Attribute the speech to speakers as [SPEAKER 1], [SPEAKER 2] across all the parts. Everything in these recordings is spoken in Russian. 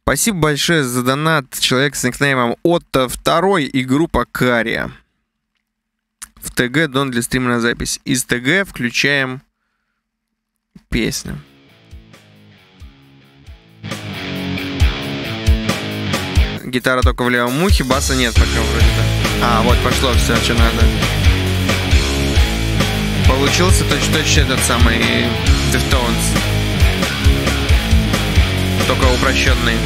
[SPEAKER 1] Спасибо большое за донат. Человек с никнеймом Отто2 и группа Кария. В ТГ дон для стрима на запись. Из ТГ включаем песню. Гитара только в левом ухе, баса нет пока вроде-то. А, вот пошло все, что надо. Получился точно этот самый Deftones. Только упрощенный.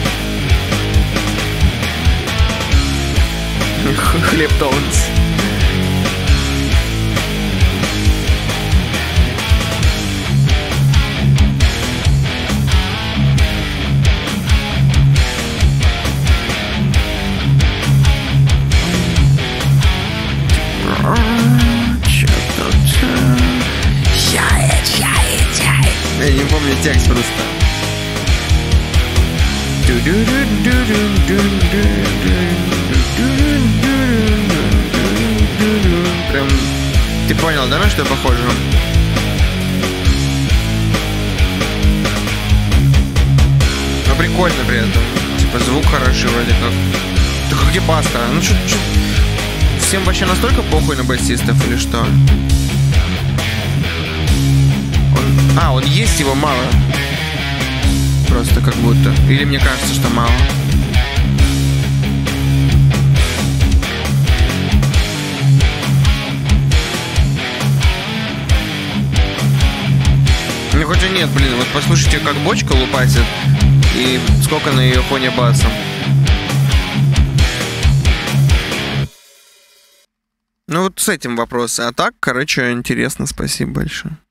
[SPEAKER 1] Хлебтоунс. Я не помню текст просто. Прям... Ты понял, да, на что похоже? Но прикольно при этом. Типа звук хороший вроде как. Так а где баста? Ну что? Всем вообще настолько похуй на басистов или что? Он есть, его мало. Просто как будто. Или мне кажется, что мало. Ну хотя нет, блин, вот послушайте, как бочка лупасит и сколько на ее фоне баса. Ну вот с этим вопросы. А так, короче, интересно, спасибо большое.